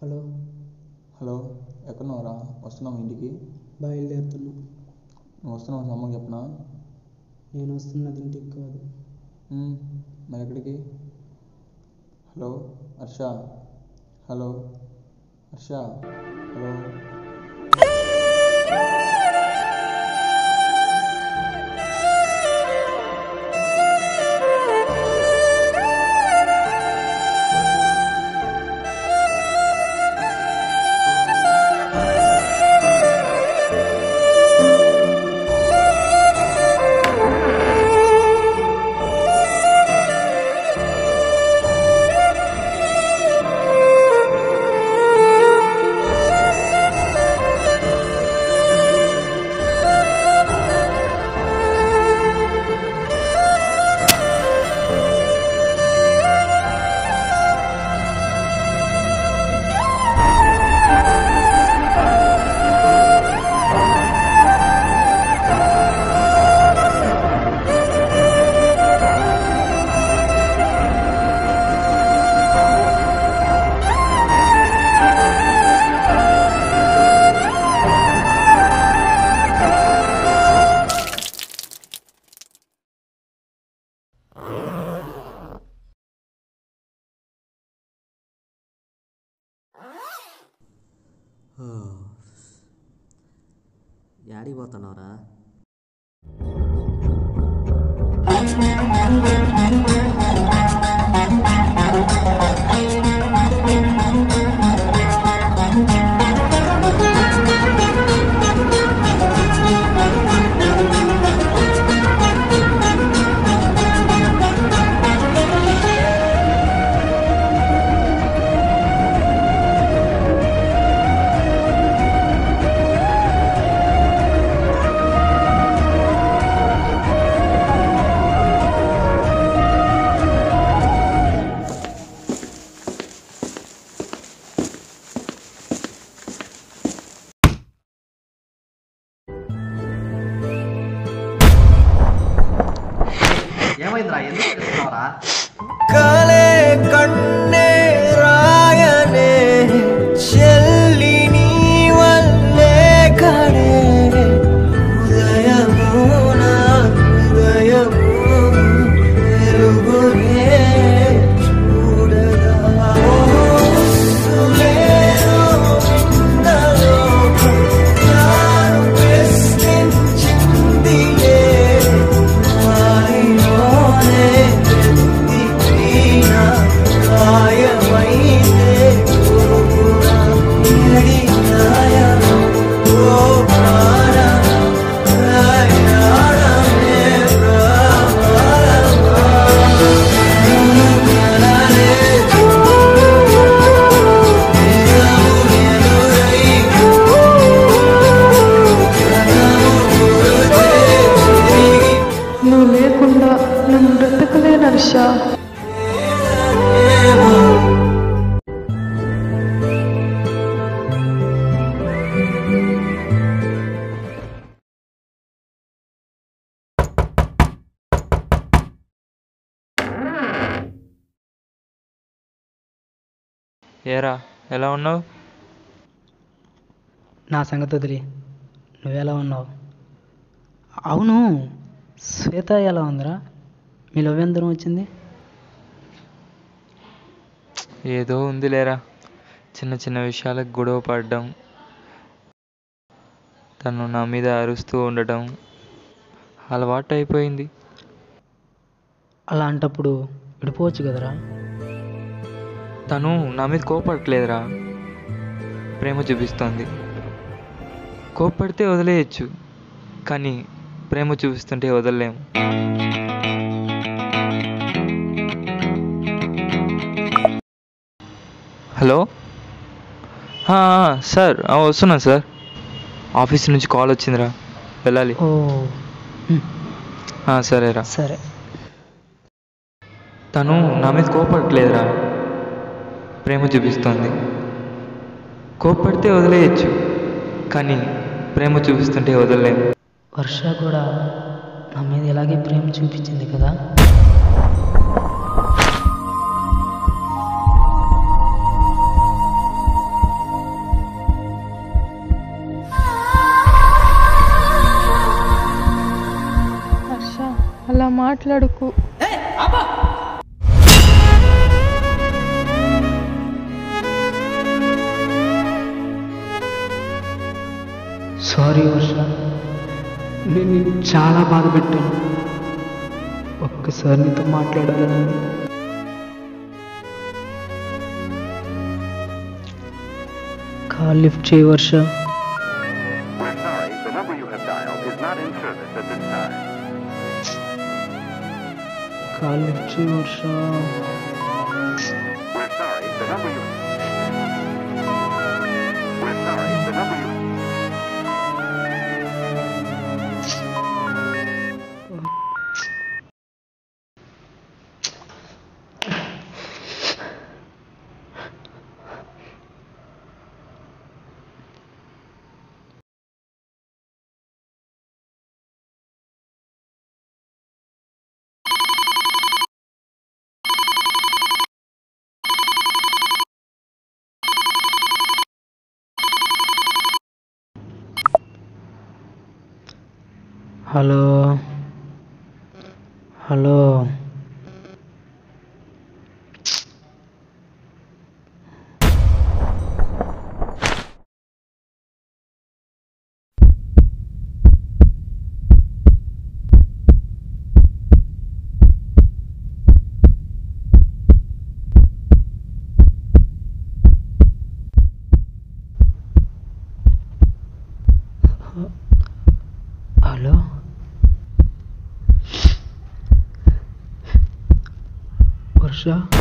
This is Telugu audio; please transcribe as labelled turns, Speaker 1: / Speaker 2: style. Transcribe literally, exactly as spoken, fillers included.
Speaker 1: హలో
Speaker 2: హలో ఎక్కడున్నావురా? వస్తున్నావు ఇంటికి?
Speaker 1: బయలుదేరుతున్నా.
Speaker 2: నువ్వు వస్తున్నావు సమ్మకి చెప్పనా?
Speaker 1: నేను వస్తున్నది ఇంటికి కాదు.
Speaker 2: మరి ఎక్కడికి? Hello Harsha, hello Harsha, hello.
Speaker 3: యాడికి పోతున్నావురా? ఏమైందిరా? ఎందుకు చేస్తున్నావురా?
Speaker 4: కాలే కన్నే రాయనే చెల్లి నీ వల్లే కడే హృదయము నా హృదయము వెలుగునే చూడగా సులేరు ఇందలోకం నాను ప్రశ్నించిందిలే మాయలోనే ఎత్తిపోయిన గాయమైతే కోరుకున్నా ఎడి న్యాయము ఓ ప్రాణం ప్రయాణమే ప్రమాదమా నువ్వెనలే నిజము ఎదురై
Speaker 5: నువ్వు లేకుండా నన్ను బ్రతకలేను హర్ష.
Speaker 6: ఏరా ఎలా ఉన్నావు?
Speaker 1: నా సంగతి వదిలి నువ్వెలా ఉన్నావు? అవును, శ్వేత ఎలా ఉందిరా? మీ లవ్ ఎంత దూరం వచ్చింది?
Speaker 6: ఏదో ఉంది లేరా, చిన్న చిన్న విషయాలకు గొడవ పడడం, తను నా మీద అరుస్తూ ఉండటం అలవాటు అయిపోయింది.
Speaker 1: అలాంటప్పుడు విడిపోవచ్చు కదరా?
Speaker 6: తను నా మీద కోపడట్లేదురా, ప్రేమ చూపిస్తోంది. కోపడితే వదిలేయచ్చు, కానీ ప్రేమ చూపిస్తుంటే వదలలేము. హలో సార్, వస్తున్నాను సార్. ఆఫీస్ నుంచి కాల్ వచ్చిందిరా, వెళ్ళాలి.
Speaker 1: ఓ
Speaker 6: సరేరా.
Speaker 1: సరే.
Speaker 6: తను నా మీద కోపడట్లేదురా, ప్రేమ చూపిస్తోంది. కోపడితే వదిలేయచ్చు, కానీ ప్రేమ చూపిస్తుంటే వదలలేము.
Speaker 1: వర్ష కూడా నా మీద ఇలాగే ప్రేమ చూపించింది కదా?
Speaker 5: మాట్లాడుకు.
Speaker 1: సారీ వర్ష, నేను నిన్ను చాలా బాధ పెట్టాను. ఒక్కసారి నీతో మాట్లాడాలని. కాల్ లిఫ్ట్ చేయి Varsha.
Speaker 7: We're sorry, the number you have dialed is not in service at this time.
Speaker 1: Call lift చేయి Varsha.
Speaker 7: We're sorry, the number you... We're sorry, the number you...
Speaker 1: hello hello hello Varsha.